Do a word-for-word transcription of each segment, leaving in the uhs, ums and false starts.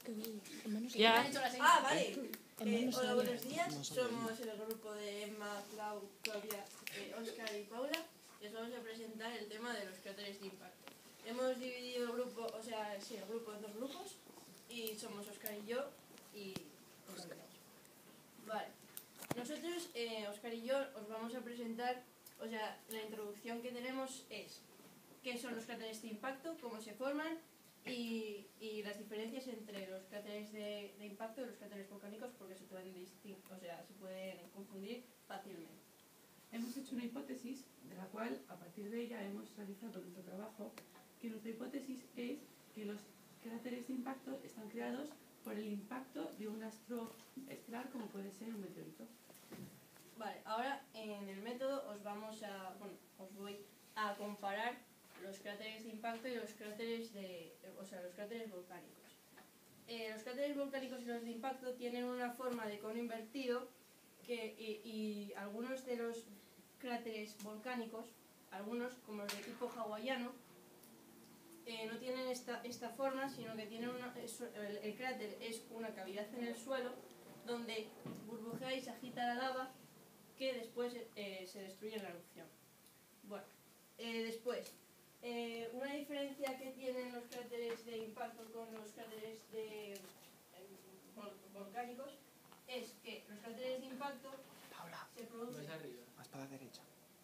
Ya. Ah, vale. Eh, hola, buenos días. Somos el grupo de Emma, Clau, Claudia, eh, Óscar y Paula. Les vamos a presentar el tema de los cráteres de impacto. Hemos dividido el grupo, o sea, sí, el grupo en dos grupos. Y somos Óscar y yo y Óscar. Vale. Nosotros, eh, Óscar y yo, os vamos a presentar, o sea, la introducción que tenemos es qué son los cráteres de impacto, cómo se forman y, y las diferencias entre los cráteres de, de impacto y los cráteres volcánicos, porque se pueden distin- o sea, se pueden confundir fácilmente. Hemos hecho una hipótesis de la cual, a partir de ella, hemos realizado nuestro trabajo, que nuestra hipótesis es que los cráteres de impacto están creados por el impacto de un astro estelar como puede ser un meteorito. Vale, ahora en el método os vamos a, bueno, os voy a comparar los cráteres de impacto y los cráteres de, o sea, los cráteres volcánicos. Eh, los cráteres volcánicos y los de impacto tienen una forma de cono invertido que, y, y algunos de los cráteres volcánicos, algunos como los de tipo hawaiano, eh, no tienen esta, esta forma, sino que tienen una, el, el cráter es una cavidad en el suelo donde burbujea y se agita la lava que después eh, se destruye en la erupción. Bueno, eh, después, eh, una diferencia que tienen los cráteres de impacto con los cráteres de, eh, vol volcánicos es que los cráteres de impacto Paula, se producen... más para la derecha.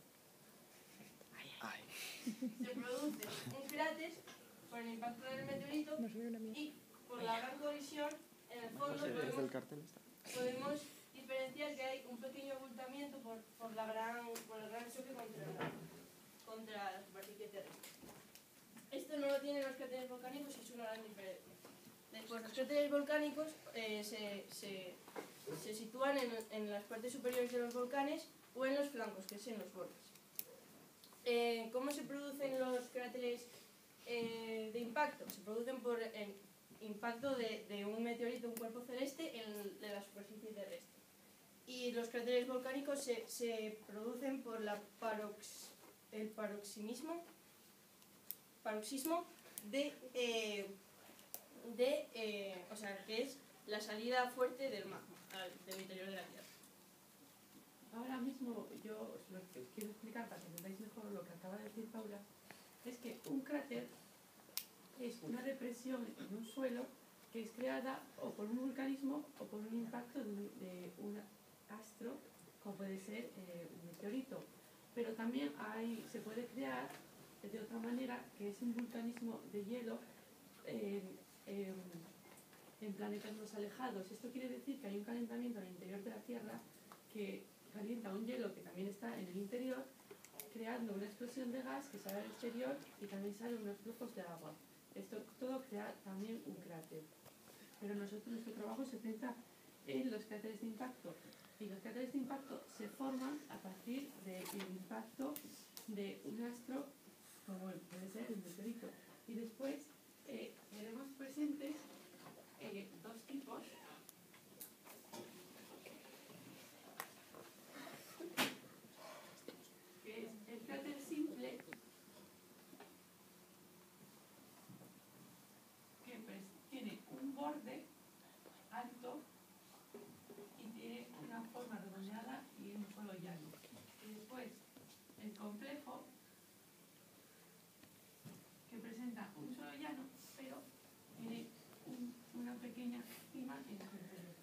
Ay. Se produce un cráter por el impacto del meteorito y por la gran colisión en el fondo podemos, podemos diferenciar que hay un pequeño abultamiento por, por, la gran, por el gran choque contra la, contra la superficie terrestre. Esto no lo tienen los cráteres volcánicos y es una gran diferencia. Después, los cráteres volcánicos eh, se, se, se sitúan en, en las partes superiores de los volcanes o en los flancos, que es en los bordes. Eh, ¿Cómo se producen los cráteres eh, de impacto? Se producen por el impacto de, de un meteorito, un cuerpo celeste, en, en la superficie terrestre. Y los cráteres volcánicos se, se producen por la parox, el paroximismo, paroxismo de, eh, de eh, o sea, que es la salida fuerte del magma, del interior de la Tierra. Ahora mismo yo os lo os quiero explicar para que entendáis mejor lo que acaba de decir Paula, es que un cráter es una depresión en un suelo que es creada o por un vulcanismo o por un impacto de un, de un astro, como puede ser eh, un meteorito. Pero también hay, se puede crear de otra manera, que es un vulcanismo de hielo eh, eh, en planetas más alejados. Esto quiere decir que hay un calentamiento en el interior de la Tierra que calienta un hielo que también está en el interior, creando una explosión de gas que sale al exterior y también salen unos flujos de agua. Esto todo crea también un cráter. Pero nosotros, nuestro trabajo se centra en los cráteres de impacto. Y los cráteres de impacto se forman a partir del impacto de un astro, como puede ser el meteorito. Y después eh, tenemos presentes eh, dos tipos. Que es el cráter simple, que pues, tiene un borde alto y tiene una forma redondeada y un suelo llano. Y después el complejo, que presenta un suelo llano, pero tiene un, una pequeña cima en su interior.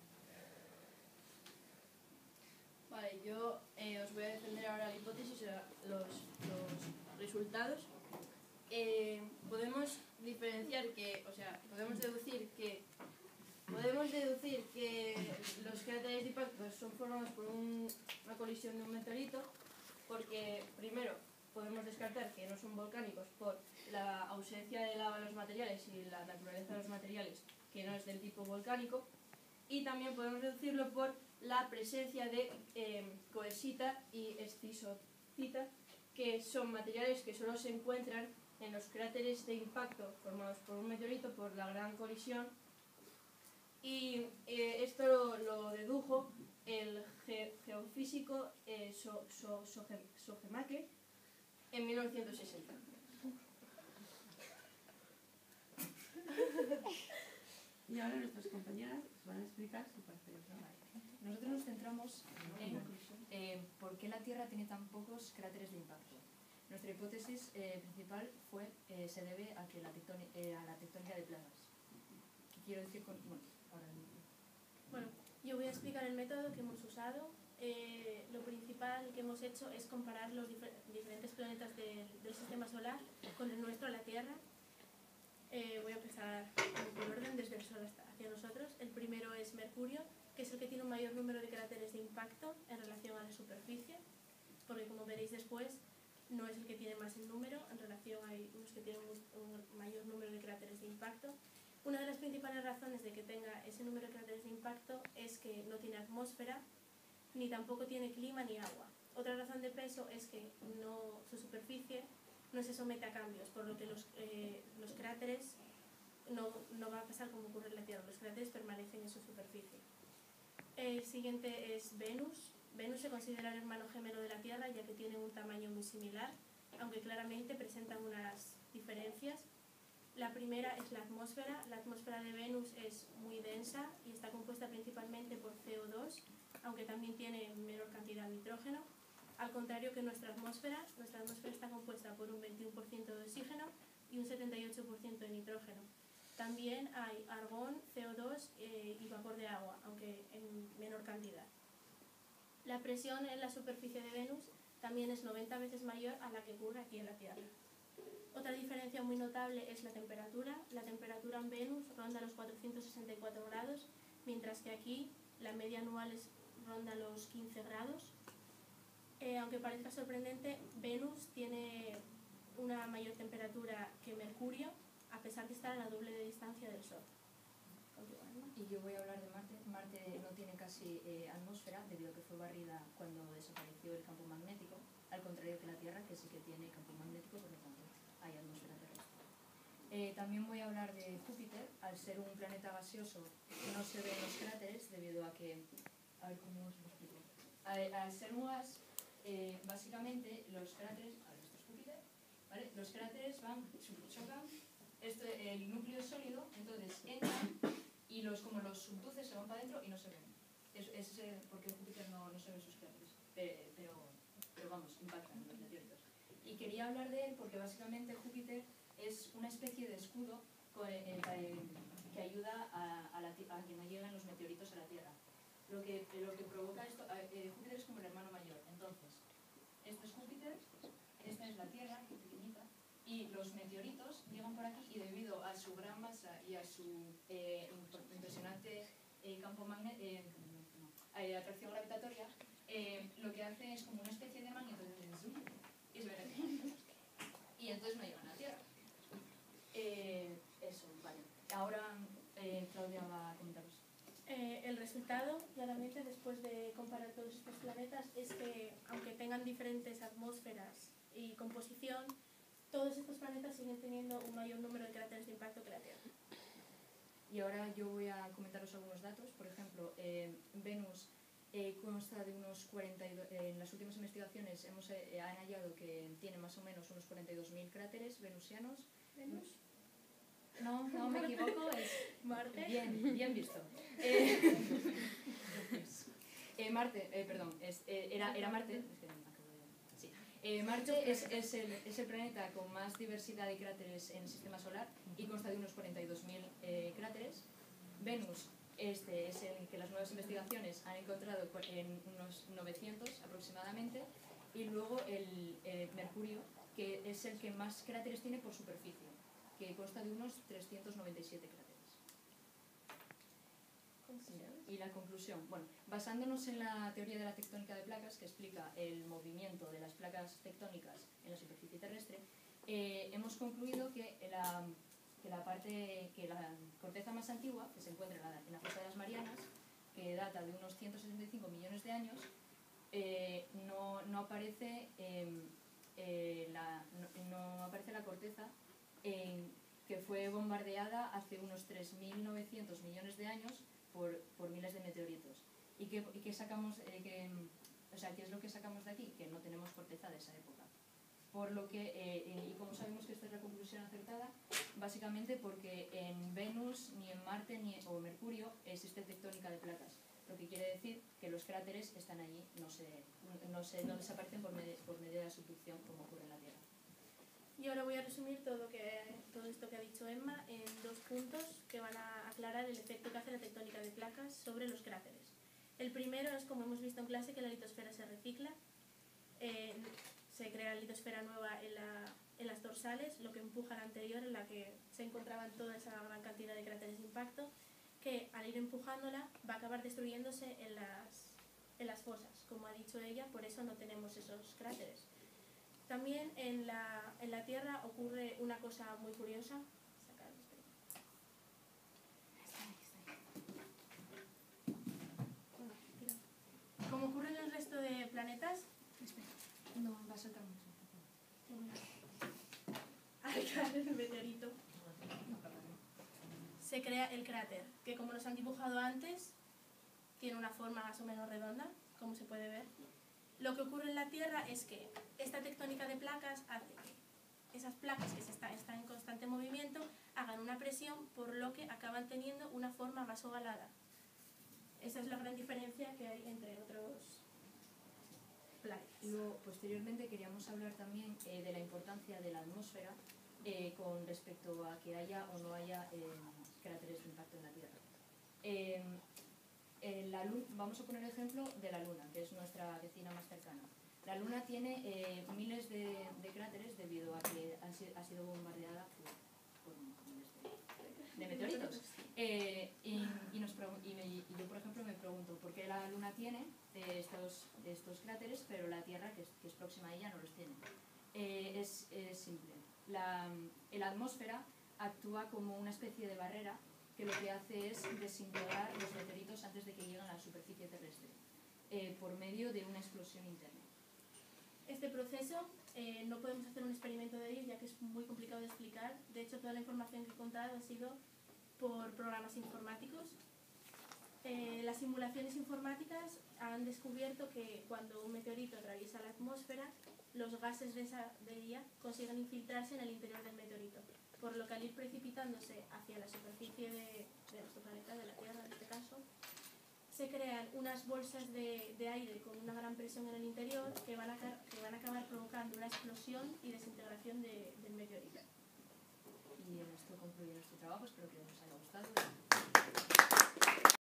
Vale, yo eh, os voy a defender ahora la hipótesis, los, los resultados. Eh, podemos diferenciar que, o sea, podemos deducir que podemos deducir que los cráteres de impacto son formados por un, una colisión de un meteorito, porque primero podemos descartar que no son volcánicos por la ausencia de lava en los materiales y la naturaleza de los materiales que no es del tipo volcánico, y también podemos deducirlo por la presencia de eh, coesita y escisocita, que son materiales que solo se encuentran en los cráteres de impacto formados por un meteorito por la gran colisión, y eh, esto lo, lo dedujo el ge geofísico eh, so, so, so, Sogemake en mil novecientos sesenta. Y Y ahora nuestras compañeras os van a explicar su parte de trabajo. Nosotros nos centramos en eh, por qué la Tierra tiene tan pocos cráteres de impacto. Nuestra hipótesis eh, principal fue, eh, se debe a, que la eh, a la tectónica de placas. ¿Qué quiero decir con...? Bueno, ahora bueno, yo voy a explicar el método que hemos usado. Eh, lo principal que hemos hecho es comparar los difer diferentes planetas de, del sistema solar con el nuestro, la Tierra. Eh, voy a empezar por orden desde el Sol hasta hacia nosotros. El primero es Mercurio, que es el que tiene un mayor número de cráteres de impacto en relación a la superficie, porque como veréis después, no es el que tiene más el número, en relación hay unos que tienen un mayor número de cráteres de impacto. Una de las principales razones de que tenga ese número de cráteres de impacto es que no tiene atmósfera, ni tampoco tiene clima ni agua. Otra razón de peso es que no, su superficie no se somete a cambios, por lo que los, eh, los cráteres no, no va a pasar como ocurre en la Tierra, los cráteres permanecen en su superficie. El siguiente es Venus. Venus se considera el hermano gemelo de la Tierra, ya que tiene un tamaño muy similar, aunque claramente presentan unas diferencias. La primera es la atmósfera. La atmósfera de Venus es muy densa y está compuesta principalmente por C O dos, aunque también tiene menor cantidad de nitrógeno. Al contrario que nuestra atmósfera, nuestra atmósfera está compuesta por un veintiuno por ciento de oxígeno y un setenta y ocho por ciento de nitrógeno. También hay argón, C O dos eh, y vapor de agua, aunque en menor cantidad. La presión en la superficie de Venus también es noventa veces mayor a la que ocurre aquí en la Tierra. Otra diferencia muy notable es la temperatura. La temperatura en Venus ronda los cuatrocientos sesenta y cuatro grados, mientras que aquí la media anual es, ronda los quince grados. Eh, aunque parezca sorprendente, Venus tiene una mayor temperatura que Mercurio, a pesar de estar a la doble de distancia del Sol. Y yo voy a hablar de Marte. Marte no tiene casi eh, atmósfera, debido a que fue barrida cuando desapareció el campo magnético, al contrario que la Tierra, que sí que tiene campo magnético, por lo tanto hay atmósfera terrestre. Eh, también voy a hablar de Júpiter. Al ser un planeta gaseoso no se ven los cráteres, debido a que... A ver cómo os lo explico. Al, al ser un gas, eh, básicamente los cráteres... A ver, esto es Júpiter, ¿vale? Los cráteres van, chocan, esto, el núcleo es sólido, entonces entran y los, como los subduces se van para adentro y no se ven. Es, es eh, porque Júpiter no, no se ven sus cráteres, pero, pero, pero vamos, impactan los meteoritos. Y quería hablar de él porque básicamente Júpiter es una especie de escudo eh, eh, que ayuda a, a, la, a que no lleguen los meteoritos a la Tierra. Lo que, lo que provoca esto, eh, Júpiter es como el hermano mayor. Entonces, esto es Júpiter, esta es la Tierra, que es pequeñita, y los meteoritos llegan por aquí y debido a su gran masa y a su eh, impresionante eh, campo magnético, eh, no, eh, atracción gravitatoria, eh, lo que hace es como una especie de magneto y, y entonces no llegan a la Tierra. Eh, eso, vale. Ahora eh, Claudia va a comentaros. Eh, el resultado, claramente, después de comparar todos estos planetas, es que, aunque tengan diferentes atmósferas y composición, todos estos planetas siguen teniendo un mayor número de cráteres de impacto que la Tierra. Y ahora yo voy a comentaros algunos datos. Por ejemplo, eh, Venus eh, consta de unos cuarenta y dos... Eh, en las últimas investigaciones hemos eh, han hallado que tiene más o menos unos cuarenta y dos mil cráteres venusianos. ¿Venus? No, no me equivoco, es Marte. Bien, bien visto. Eh, eh, Marte, eh, perdón, es, eh, era, era Marte. Es que me acabo de... sí. eh, Marte es, es, el, es el planeta con más diversidad de cráteres en el sistema solar y consta de unos cuarenta y dos mil eh, cráteres. Venus este, es el que las nuevas investigaciones han encontrado en unos novecientos aproximadamente. Y luego el eh, Mercurio, que es el que más cráteres tiene por superficie, que consta de unos trescientos noventa y siete cráteres. Y la conclusión, bueno, basándonos en la teoría de la tectónica de placas, que explica el movimiento de las placas tectónicas en la superficie terrestre, eh, hemos concluido que la, que la parte, que la corteza más antigua, que se encuentra en la, en la fosa de las Marianas, que data de unos ciento sesenta y cinco millones de años, eh, no, no aparece eh, eh, la, no, no aparece la corteza en, que fue bombardeada hace unos tres mil novecientos millones de años por, por miles de meteoritos. ¿Y qué, y qué sacamos, eh, que, o sea, qué es lo que sacamos de aquí? Que no tenemos corteza de esa época. Por lo que, eh, ¿y cómo sabemos que esta es la conclusión acertada? Básicamente porque en Venus ni en Marte Marte ni, o Mercurio existe tectónica de placas, lo que quiere decir que los cráteres están allí, no, se, no, se, no desaparecen por, med por medio de la subducción como ocurre en la Tierra. Y ahora voy a resumir todo, que, todo esto que ha dicho Emma en dos puntos que van a aclarar el efecto que hace la tectónica de placas sobre los cráteres. El primero es, como hemos visto en clase, que la litosfera se recicla. Eh, se crea la litosfera nueva en, la, en las dorsales, lo que empuja a la anterior, en la que se encontraban toda esa gran cantidad de cráteres de impacto, que al ir empujándola va a acabar destruyéndose en las, en las fosas. Como ha dicho ella, por eso no tenemos esos cráteres. También en la, en la Tierra ocurre una cosa muy curiosa. Como ocurre en el resto de planetas, no va a saltar mucho. al caer el meteorito se crea el cráter, que como nos han dibujado antes, tiene una forma más o menos redonda, como se puede ver. Lo que ocurre en la Tierra es que esta tectónica de placas hace que esas placas que se está, están en constante movimiento hagan una presión, por lo que acaban teniendo una forma más ovalada. Esa es la gran diferencia que hay entre otros planetas. Luego, posteriormente, queríamos hablar también eh, de la importancia de la atmósfera eh, con respecto a que haya o no haya eh, cráteres de impacto en la Tierra. Eh, en la luna, vamos a poner el ejemplo de la Luna, que es nuestra vecina más cercana. La Luna tiene eh, miles de, de cráteres debido a que han, ha sido bombardeada por, por miles de, de meteoritos. Eh, y, y, nos y, me, y yo, por ejemplo, me pregunto por qué la Luna tiene eh, estos, estos cráteres, pero la Tierra, que es, que es próxima a ella, no los tiene. Eh, es, es simple. La, la atmósfera actúa como una especie de barrera que lo que hace es desintegrar los meteoritos antes de que lleguen a la superficie terrestre, eh, por medio de una explosión interna. Este proceso eh, no podemos hacer un experimento de ello, ya que es muy complicado de explicar. De hecho, toda la información que he contado ha sido por programas informáticos. Eh, las simulaciones informáticas han descubierto que cuando un meteorito atraviesa la atmósfera, los gases de, esa, de ella consiguen infiltrarse en el interior del meteorito, por lo que al ir precipitándose hacia la superficie de, de nuestro planeta, de la Tierra en este caso, se crean unas bolsas de, de aire con una gran presión en el interior que van a, que van a acabar provocando una explosión y desintegración de, del meteorito. Y esto concluye nuestro trabajo, espero que os haya gustado.